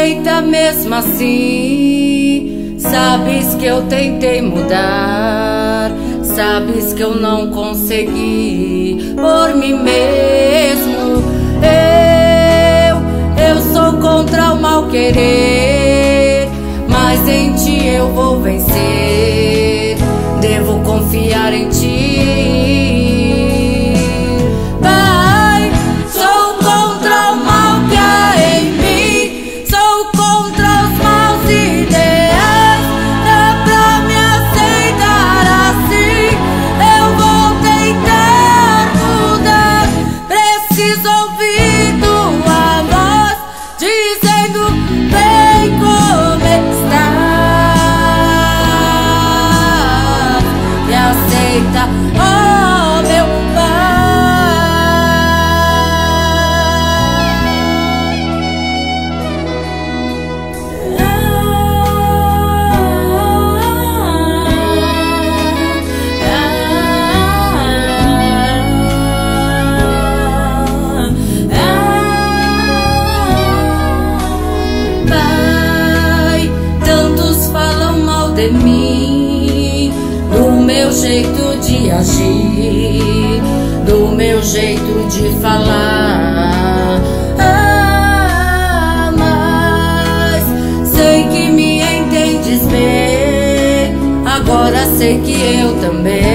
aceita mesmo assim. Sabes que eu tentei mudar, sabes que eu não consegui por mim mesmo. Eu sou contra o mal querer, mas em ti eu vou vencer. Devo confiar em ti. Oh, meu Pai, tantos falam mal de mim, do meu jeito de agir, do meu jeito de falar. Mas sei que me entendes bem, agora sei que eu também